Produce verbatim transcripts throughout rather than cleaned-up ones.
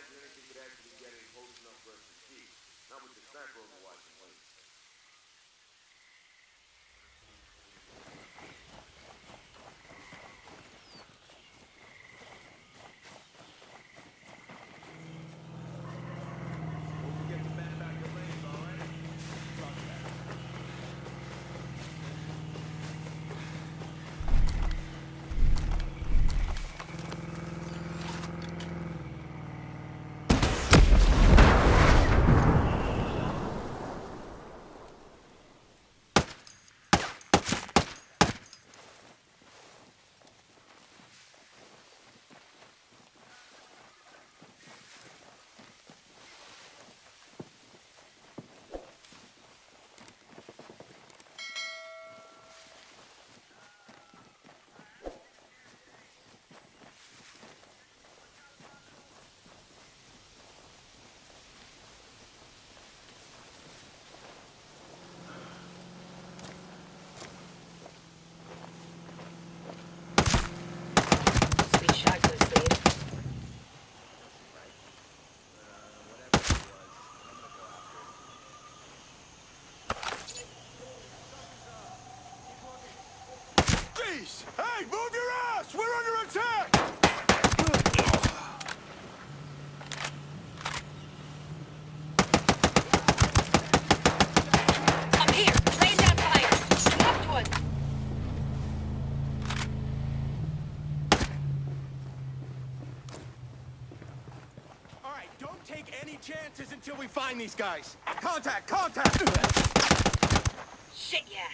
imagine anything could actually get in close enough for us to see. Not with the sniper overwatch in place. Hey, move your ass! We're under attack! I'm here, laying down fire. Left one. All right, don't take any chances until we find these guys. Contact! Contact! Shit, yeah.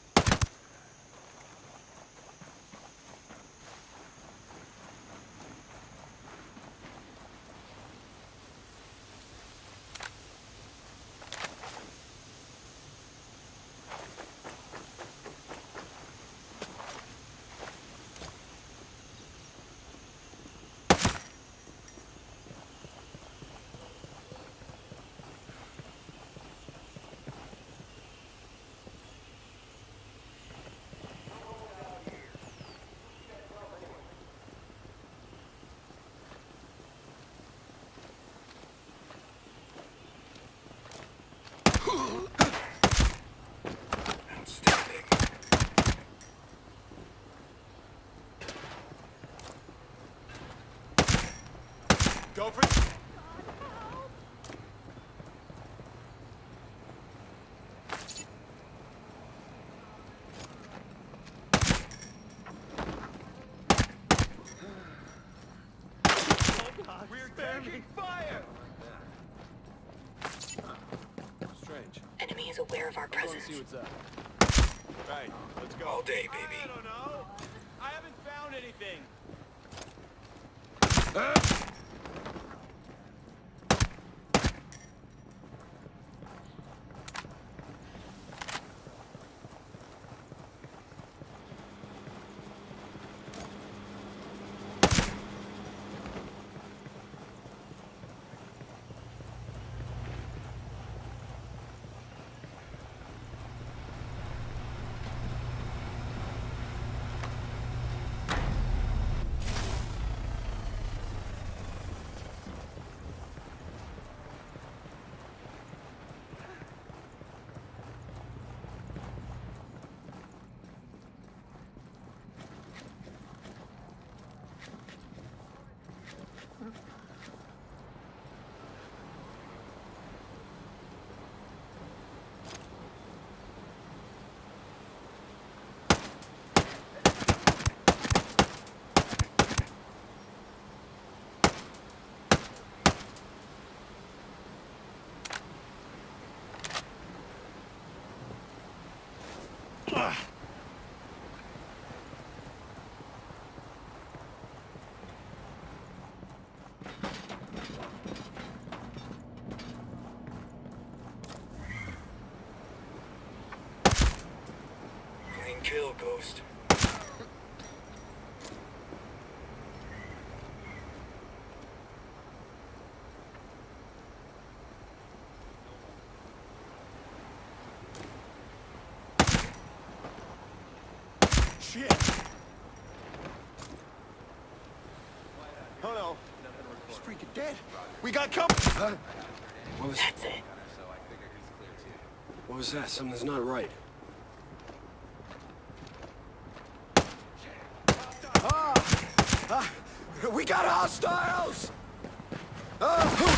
Outstanding. Go for it. We're taking fire! Strange. Enemy is aware of our Let's presence. see what's up. Right, let's go. All day, baby. I don't know. I haven't found anything. Clean kill, Ghost. Shit! Oh no. This freaking Dad, we got company. What was, That's it. what was that? Something's not right. Ah, ah, we got hostiles! Ah.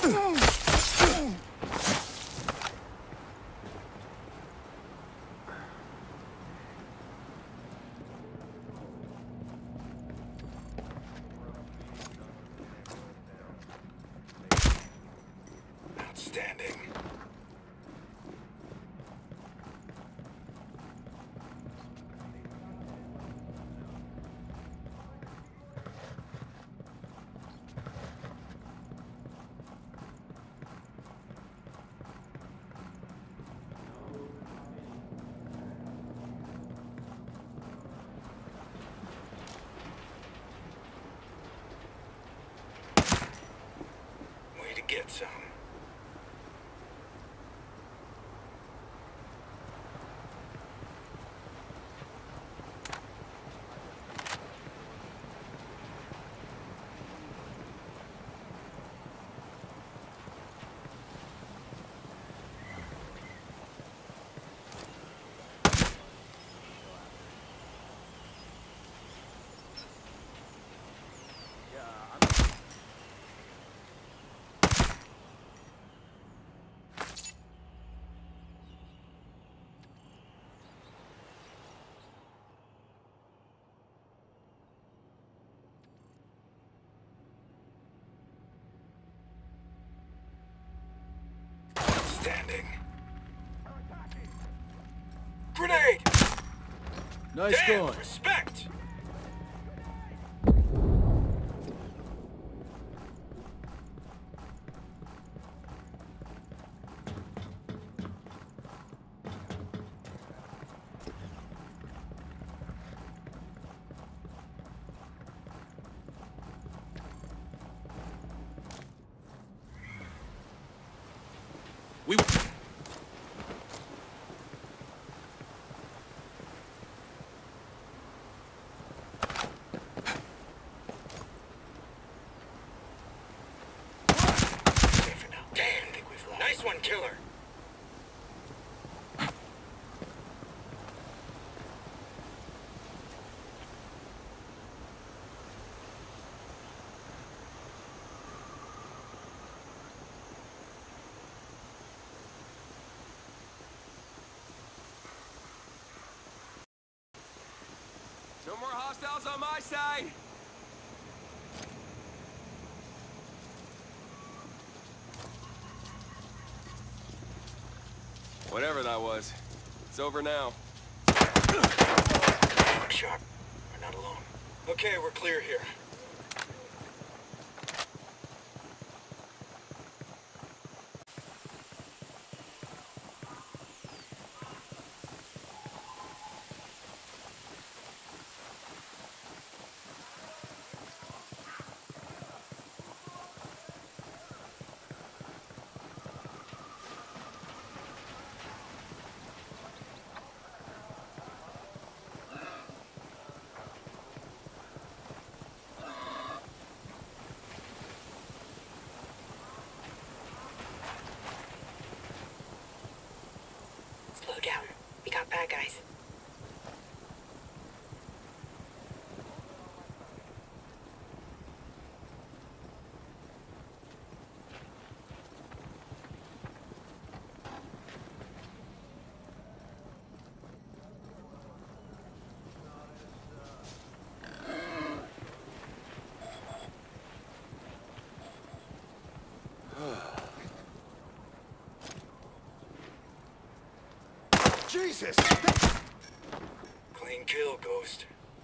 Outstanding. Way to get some. Outstanding. Grenade! Nice Damn, going. respect! We... Safe now. Damn, I think we've lost. Nice one, killer. No more hostiles on my side! Whatever that was, it's over now. Look sharp. We're not alone. Okay, we're clear here. Slow down. We got bad guys. Jesus! Clean kill, Ghost.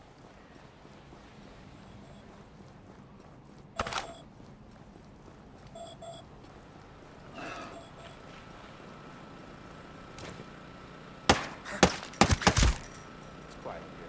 It's quiet here.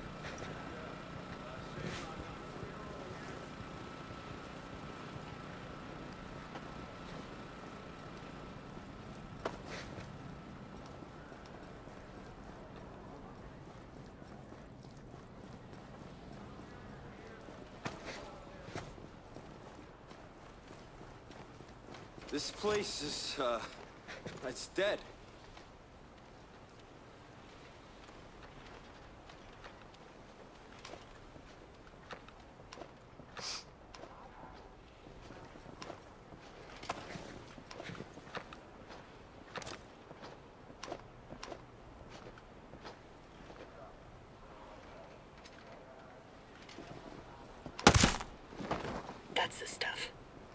This place is, uh, it's dead. That's the stuff.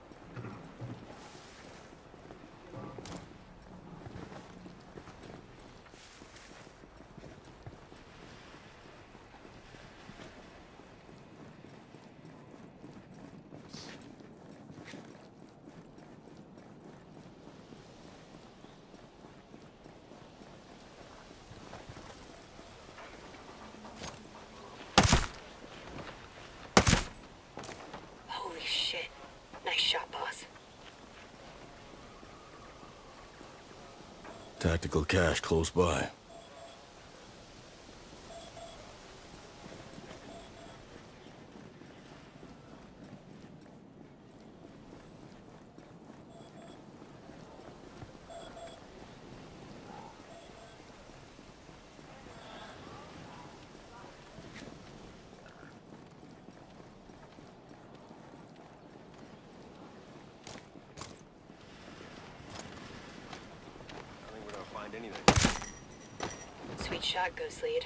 Holy shit. Nice shot, boss. Tactical cache close by. Anything. Sweet shot, Ghost Lead.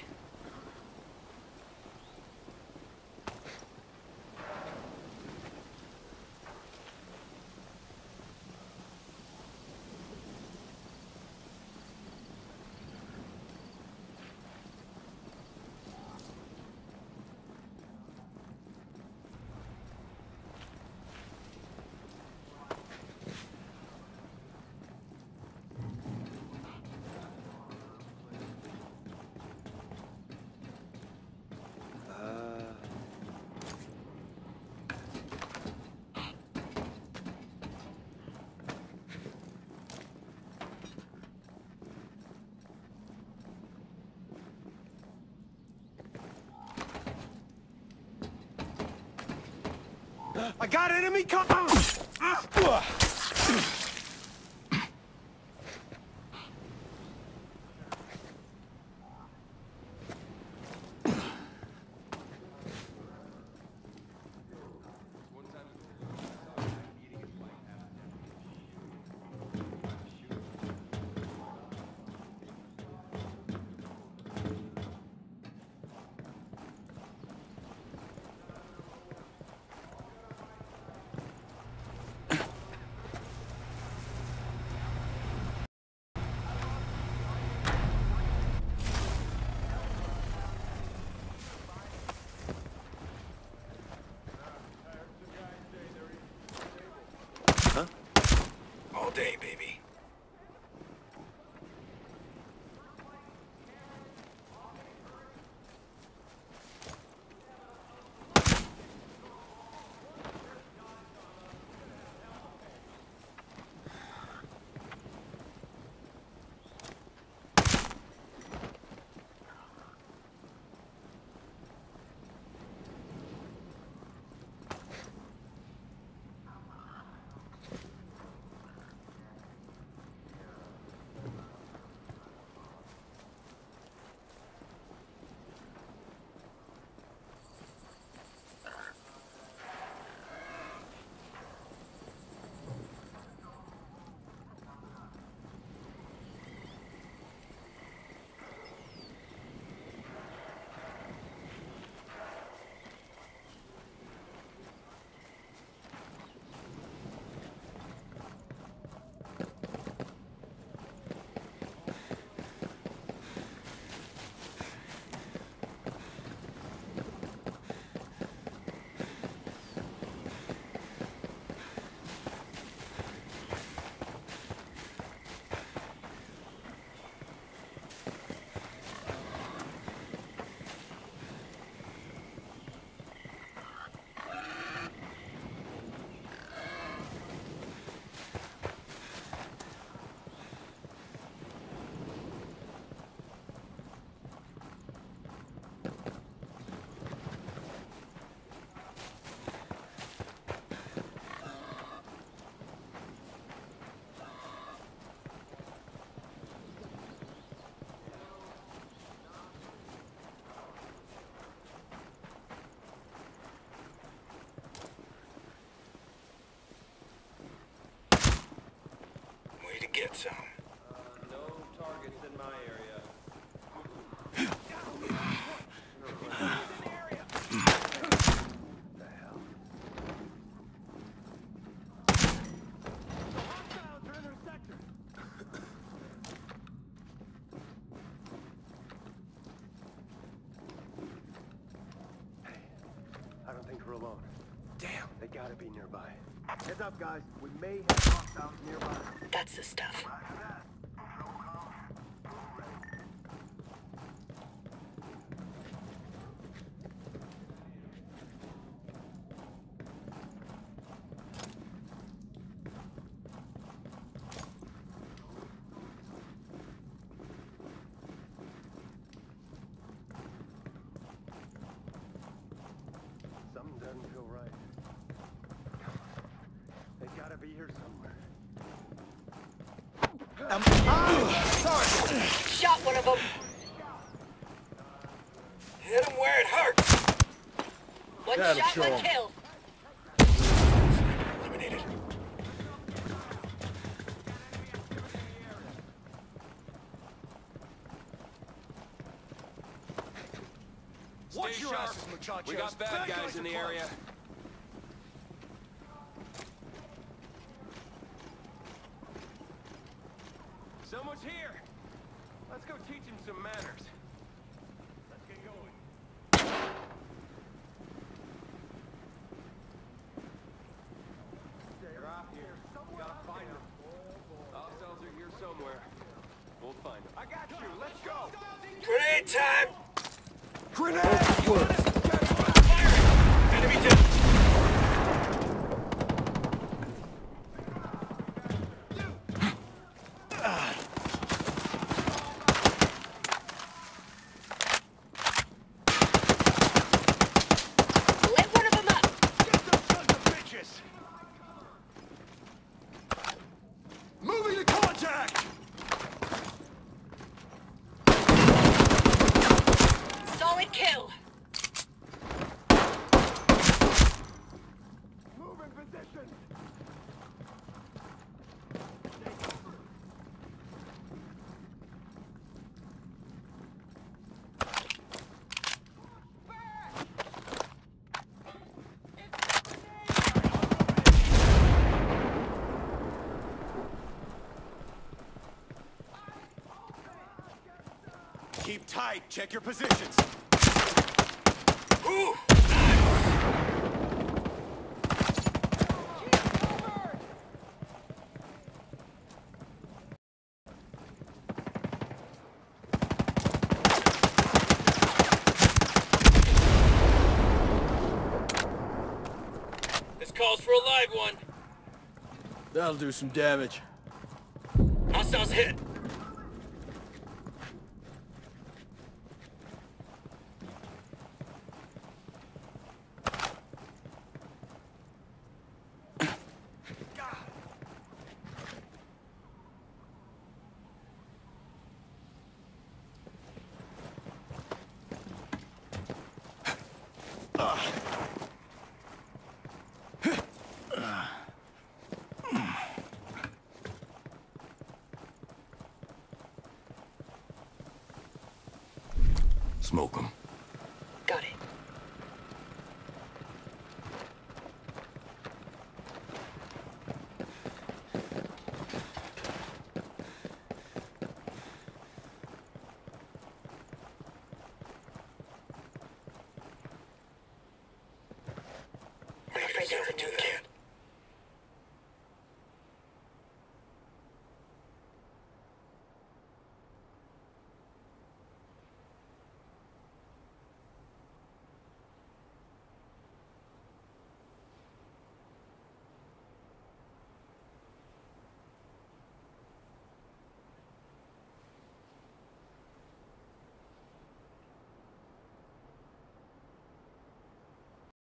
I got enemy com- get some. No targets in my area. I don't think we're alone. Damn. They gotta be nearby. Heads up, guys. We may have hostiles nearby. That's the stuff. Something doesn't feel right. They gotta be here somewhere. Shot one of them. Hit him where it hurts. One Gotta shot, show one 'em. kill. Eliminated. Watch your asses, muchachos. We got bad guys in the area. Someone's here. Let's go teach him some manners. Let's get going. They're out here. We gotta find them. Hostiles are here somewhere. We'll find them. I got you. Let's go. Grenade time! Grenade! Enemy down! Lit one of them up. Get those sons of bitches! Moving to contact! Solid kill. Moving position! Keep tight. Check your positions. Ooh! This calls for a live one. That'll do some damage. Hostiles hit. Smoke 'em. Got it. I'm afraid that's a no-go.